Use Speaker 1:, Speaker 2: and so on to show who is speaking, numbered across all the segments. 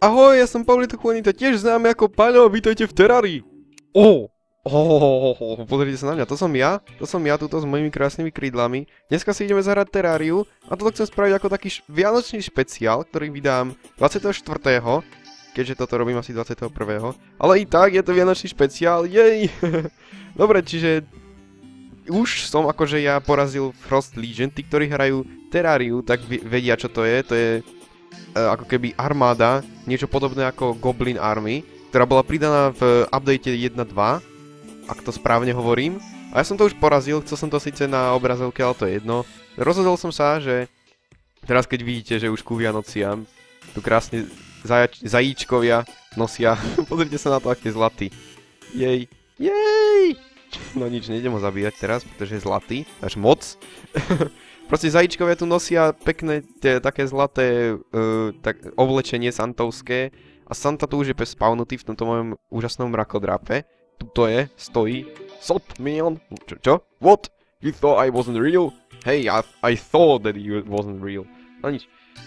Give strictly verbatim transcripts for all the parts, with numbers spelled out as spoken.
Speaker 1: Ahoj, ja som Paulito Juanita, tiež známy ako Paľo, vítajte v Terrarii. Ó, oh, pozrite sa na mňa, to som ja, to som ja tuto s mojimi krásnymi krídlami. Dneska si ideme zahrať Terrariu a toto chcem spraviť ako taký vianočný špeciál, ktorý vydám dvadsiateho štvrtého keďže toto robím asi dvadsiateho prvého Ale i tak, je to vianočný špeciál, jej! Dobre, čiže už som akože ja porazil Frost Legion, tí, ktorí hrajú Terrariu, tak vedia, čo to je, to je uh, ako keby armáda, niečo podobné ako Goblin Army, ktorá bola pridaná v update jedna dva, ak to správne hovorím. A ja som to už porazil, chcel som to síce na obrazovke, ale to je jedno. Rozhodol som sa, že teraz keď vidíte, že už ku Vianociam tu krásne zajač- zajíčkovia nosia, pozrite sa na to, aký je zlatý. Jej, jej! No nič, nejdem ho zabíjať teraz, pretože je zlatý, až moc. Proste zajíčkovia tu nosia pekné, tie, také zlaté uh, tak, oblečenie santovské. A Santa tu už je spawnutý v tomto mojom úžasnom mrakodrape. Tuto je, stojí. Sot, man. Čo? Čo? What? You thought I wasn't real? Hey, I, I thought that you wasn't real. No nič.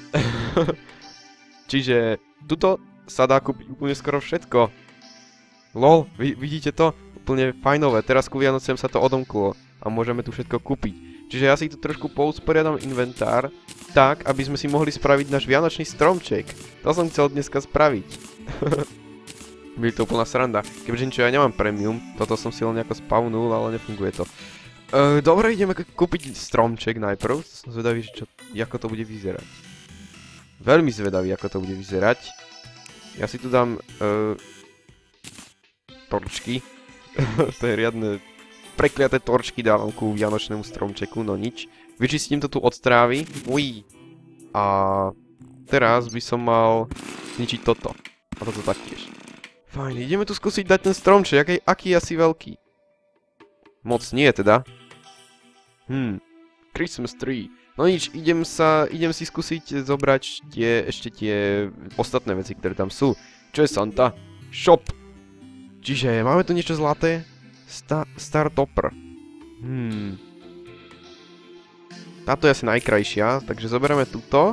Speaker 1: Čiže tuto sa dá kúpiť úplne skoro všetko. Lol, vy, vidíte to? Úplne fajnové. Teraz ku Vianociam sa to odomklo a môžeme tu všetko kúpiť. Čiže ja si tu trošku pousporiadam inventár tak, aby sme si mohli spraviť náš vianočný stromček. To som chcel dneska spraviť. Bude to úplná sranda. Keďže niečo ja nemám premium, toto som si len nejako spawnul, ale nefunguje to. Uh, dobre, ideme kúpiť stromček najprv. Som zvedavý, čo, ako to bude vyzerať. Veľmi zvedavý, ako to bude vyzerať. Ja si tu dám uh, torčky. To je riadne prekliaté torčky dávam ku vianočnému stromčeku, no nič. Vyčistím to tu od strávy. Uí. A teraz by som mal zničiť toto. A toto taktiež. Fajn, ideme tu skúsiť dať ten stromček, aký, aký je asi veľký. Moc nie teda. Hm, Christmas tree. No nič, idem sa, idem si skúsiť zobrať tie, ešte tie ostatné veci, ktoré tam sú. Čo je Santa? Shop. Čiže máme tu niečo zlaté? Sta Startopper. Hmm. Táto je asi najkrajšia, takže zoberieme túto.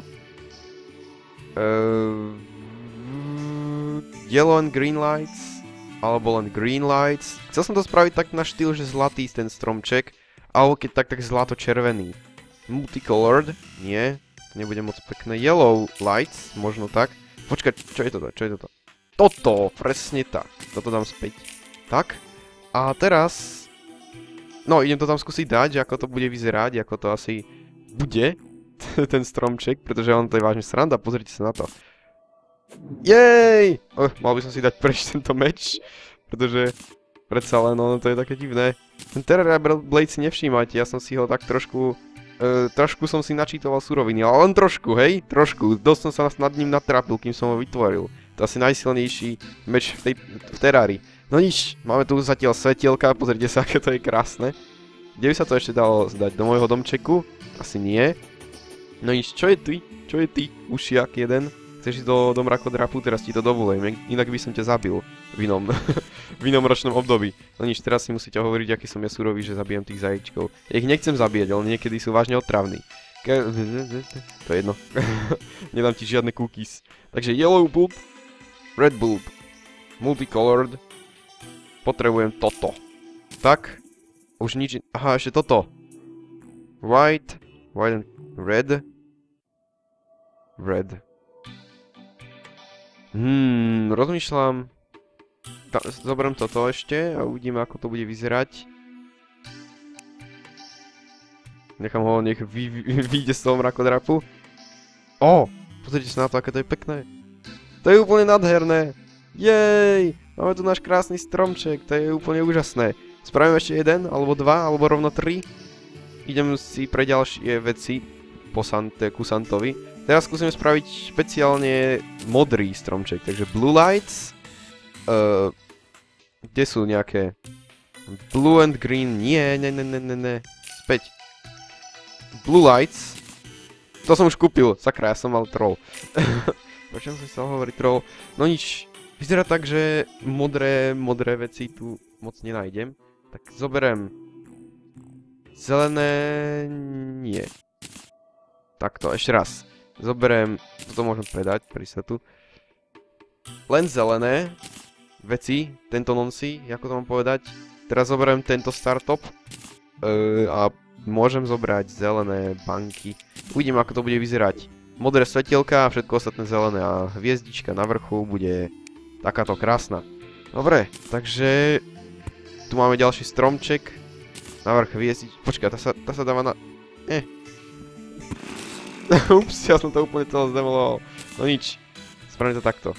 Speaker 1: Uh, yellow and green lights. Alebo len green lights. Chcel som to spraviť tak na štýl, že zlatý ten stromček. Alebo keď tak, tak zlato-červený. Multicolored. Nie, to nebude moc pekné. Yellow lights, možno tak. Počkaj, čo je toto? Čo je toto? Toto, presne tak. Toto dám späť. Tak. A teraz, no idem to tam skúsiť dať, že ako to bude vyzerať, ako to asi bude, ten stromček, pretože on to je vážne sranda, pozrite sa na to. Jej! Oh, mal by som si dať preč tento meč, pretože predsa len ono to je také divné. Ten Terraria Blade si nevšímajte, ja som si ho tak trošku, uh, trošku som si načítoval suroviny, ale len trošku, hej, trošku, dosť som sa nad ním natrápil, kým som ho vytvoril. To je asi najsilnejší meč v, tej, v Terrarii. No nič, máme tu zatiaľ svetielka, pozrite sa, aké to je krásne. Kde by sa to ešte dalo zdať? Do môjho domčeku? Asi nie. No nič, čo je ty? Čo je ty, ušiak jeden? Chceš ísť do, do mrakodrapu? Teraz ti to dovolím, inak by som ťa zabil v inom, v inom ročnom období. No nič, teraz si musíte hovoriť, aký som ja surový, že zabijem tých zajíčkov. Ja ich nechcem zabíjať, ale niekedy sú vážne otravní. To je jedno. Nedám ti žiadne cookies. Takže yellow bulb, red bulb, multicolored. Potrebujem toto. Tak. Už nič... Aha, ešte toto. White. White and red. Red. Hmm, rozmýšľam. Ta, zoberiem toto ešte a uvidíme, ako to bude vyzerať. Nechám ho, nech vyjde z toho mrakodrapu. Ó, pozrite sa na to, aké to je pekné. To je úplne nádherné. Jej! Máme tu náš krásny stromček, to je úplne úžasné. Spravíme ešte jeden, alebo dva, alebo rovno tri. Idem si pre ďalšie veci po Sante, ku Santovi. Teraz skúsime spraviť špeciálne modrý stromček, takže blue lights. Uh, kde sú nejaké? Blue and green, nie, ne, ne, ne, ne, ne. Späť. Blue lights. To som už kúpil, sakra, ja som mal troll. Prečo som chcel hovoriť troll? No nič. Vyzerá tak, že modré, modré veci tu moc nenájdem. Tak zoberiem zelené... nie. Takto, ešte raz. Zoberiem, toto môžem predať, pri sa tu. len zelené veci, tento nonsi, ako to mám povedať. Teraz zoberiem tento startup uh, a môžem zobrať zelené banky. Uvidím, ako to bude vyzerať. Modré svetielka a všetko ostatné zelené a hviezdička na vrchu bude takáto krásna. Dobre, takže tu máme ďalší stromček. Na vrch hviezdič... Počkaj, tá sa, tá sa dáva na... Eh. Ups, ja som to úplne celé zdemoloval. No nič, spravím to takto.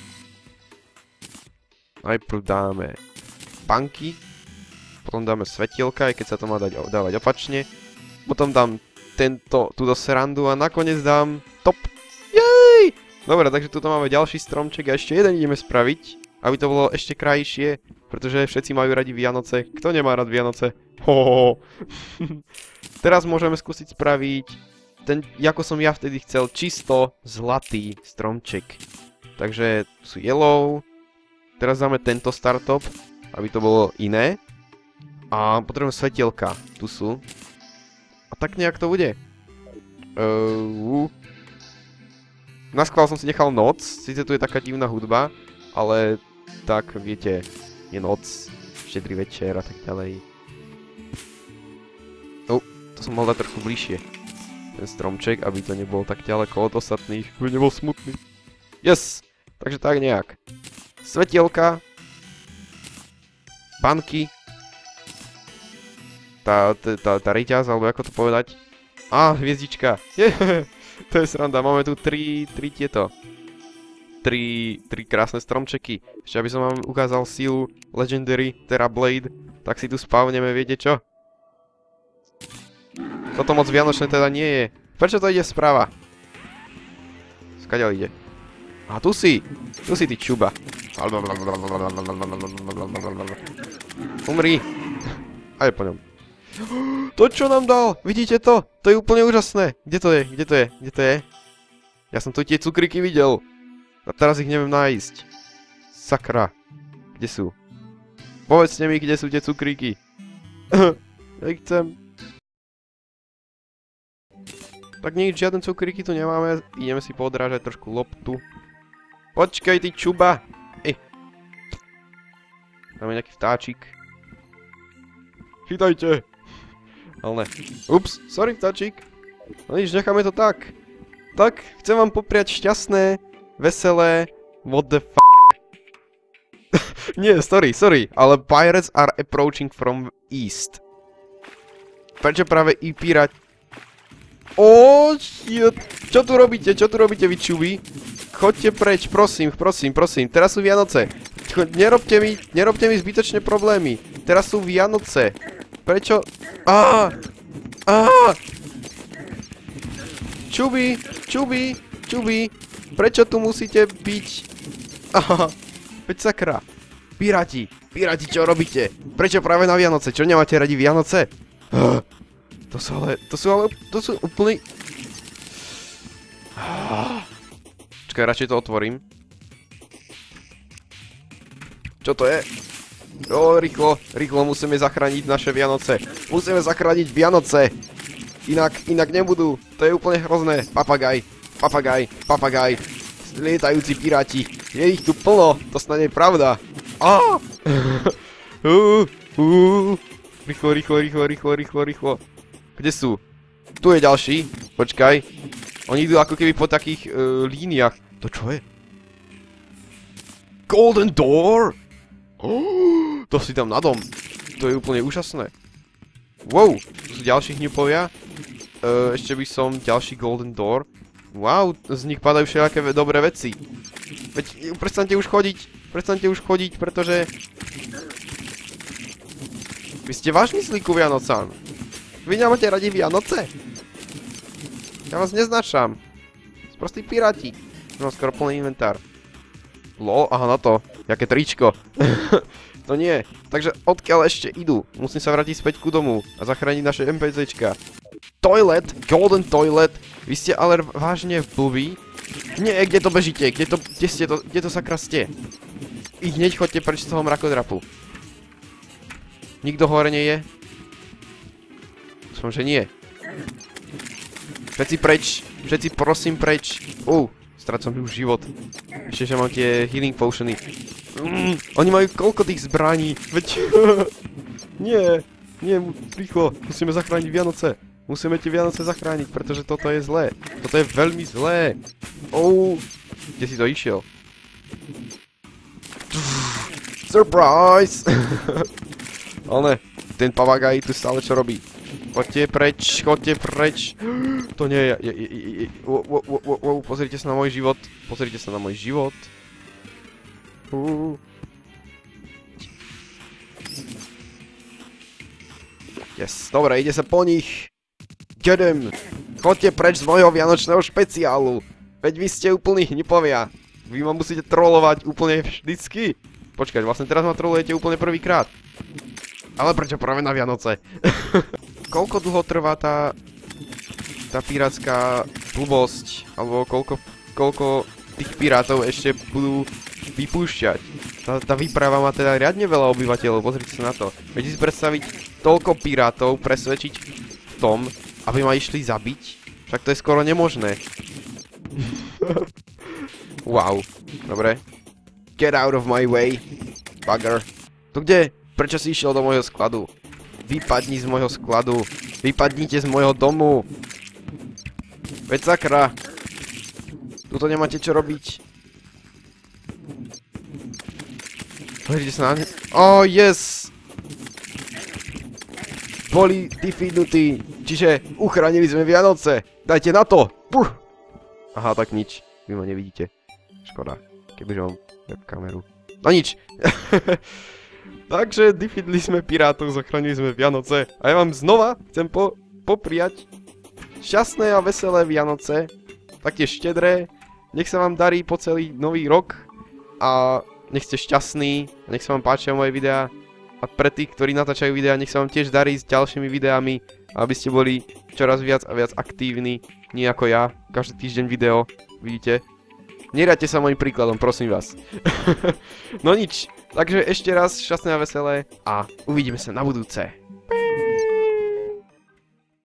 Speaker 1: Najprv dáme banky, potom dáme svetielka, aj keď sa to má dať, dávať opačne. Potom dám tento, túto srandu a nakoniec dám top. Jej! Dobre, takže tu máme ďalší stromček a ešte jeden ideme spraviť, aby to bolo ešte krajšie, pretože všetci majú radi Vianoce. Kto nemá rád Vianoce? Hohoho. Teraz môžeme skúsiť spraviť ten, ako som ja vtedy chcel, čisto zlatý stromček. Takže tu sú yellow. Teraz dáme tento startup, aby to bolo iné. A potrebujem svetielka. Tu sú. A tak nejak to bude. Uh, Naschvál som si nechal noc. Sice tu je taká divná hudba, ale tak viete, je noc, štedrý večer a tak ďalej. Oh, to som mal dať trochu bližšie. Ten stromček, aby to nebolo tak ďaleko od ostatných, aby nebol smutný. Yes! Takže tak nejak. Svetielka, banky, tá, tá, tá, tá reťaz, alebo ako to povedať. Á, hviezdička, yeah, to je sranda, máme tu tri, tri tieto, tri, tri krásne stromčeky. Ešte aby som vám ukázal sílu Legendary Terra Blade, tak si tu spavneme, viete čo? Toto moc vianočné teda nie je. Prečo to ide sprava? Skadiaľ ide? A tu si, tu si ty čuba. Umri. Aj po ňom. To čo nám dal? Vidíte to? To je úplne úžasné. Kde to je? Kde to je? Kde to je? Ja som tu tie cukriky videl. A teraz ich neviem nájsť. Sakra. Kde sú? Povedzte mi, kde sú tie cukriky. Ja ich chcem. Tak nič, žiadne cukriky tu nemáme. Ideme si podrážať trošku loptu. Počkaj, ty čuba! Ej. Máme nejaký vtáčik. Chytajte! Ale ne. Ups, sorry vtáčik. No nič, necháme to tak. Tak, chcem vám popriať šťastné, veselé, what the f***. Nie, sorry, sorry, ale pirates are approaching from east. Prečo práve i pirati? Oh, shit. Čo tu robíte? Čo tu robíte, vy čuby? Choďte preč, prosím, prosím, prosím. Teraz sú Vianoce. Nerobte mi, nerobte mi zbytočné problémy. Teraz sú Vianoce. Prečo? Á! Á! Čuby, čuby, čuby. Prečo tu musíte byť? Aha, veď sakra. Piráti, piráti, čo robíte? Prečo práve na Vianoce? Čo, nemáte radi Vianoce? Ah. To sú ale, to sú ale, to sú úplný... Čakaj, radšej to otvorím. Čo to je? O, rýchlo, rýchlo musíme zachrániť naše Vianoce. Musíme zachrániť Vianoce. Inak, inak nebudú. To je úplne hrozné. Papagaj, papagaj, papagaj. Lietajúci piráti. Je ich tu plno, to snad je pravda. Á! uh, uh. Rýchlo, rýchlo, rýchlo, rýchlo, rýchlo, rýchlo. Kde sú? Tu je ďalší. Počkaj. Oni idú ako keby po takých uh, líniách. To čo je? Golden Door? Oh, to si tam na dom. To je úplne úžasné. Wow, tu sú ďalší hňupovia. Uh, ešte by som ďalší Golden Door. Wow, z nich padajú všelijaké dobré veci. Veď prestaňte už chodiť. Prestaňte už chodiť, pretože... Vy ste vážni zlí ku Vianocám. Vy nemáte radi Vianoce? Ja vás neznačam. Sprostí piráti. Mám skoro plný inventár. Lol, aha, na to. Jaké tričko. To nie. Takže odkiaľ ešte idú? Musím sa vrátiť späť ku domu a zachrániť naše NPCčka. Toilet, golden toilet. Vy ste ale vážne blbí? Nie, kde to bežíte? Kde to, kde ste to, kde to sakra ste? I hneď chodte preč z toho mrakodrapu. Nikto hore nie je? Som, že nie. Všetci preč, všetci prosím preč. Uh, Strácam už život. Ešte, že mám tie healing potiony. Mm, oni majú koľko tých zbraní? Veď... nie, nie, rýchlo. Musíme zachrániť Vianoce. Musíme tie Vianoce zachrániť, pretože toto je zlé. Toto je veľmi zlé. Oh, kde si to išiel? Surprise! Ale ten papagaj tu stále čo robí? Choďte preč, choďte preč. To nie je... je, je, je, je. Wow, wow, wow, wow, pozrite sa na môj život. Pozrite sa na môj život. Uh. Yes, dobre, ide sa po nich. Get him. Choďte preč z mojho vianočného špeciálu. Veď vy ste úplní hnipovia. Vy ma musíte trollovať úplne vždycky. Počkať, vlastne teraz ma trollujete úplne prvýkrát. Ale prečo práve na Vianoce? Koľko dlho trvá tá... tá pirátska blbosť? Alebo koľko... koľko tých pirátov ešte budú vypúšťať? Tá, tá výprava má teda riadne veľa obyvateľov, pozrite sa na to. Viete si predstaviť toľko pirátov presvedčiť v tom, aby ma išli zabiť? Však to je skoro nemožné. Wow, dobre. Get out of my way, bugger. To kde? Prečo si išiel do môjho skladu? Vypadni z môjho skladu. Vypadnite z môjho domu. Veď sakra. Tuto nemáte čo robiť. Pozrite sa na ne... Oh, yes! Boli defeatnutí. Čiže uchránili sme Vianoce. Dajte na to. Puh. Aha, tak nič. Vy ma nevidíte. Škoda. Kebyže mám webkameru. No nič. Takže defeatli sme pirátov, zachránili sme Vianoce. A ja vám znova chcem po popriať šťastné a veselé Vianoce. Taktiež štedré. Nech sa vám darí po celý nový rok. A nech ste šťastní. Nech sa vám páčia moje videá. A pre tých, ktorí natáčajú videá, nech sa vám tiež darí s ďalšími videami. Aby ste boli čoraz viac a viac aktívni. Nie ako ja. Každý týždeň video. Vidíte? Neriadte sa môjim príkladom, prosím vás. No nič. Takže ešte raz šťastné a veselé a uvidíme sa na budúce.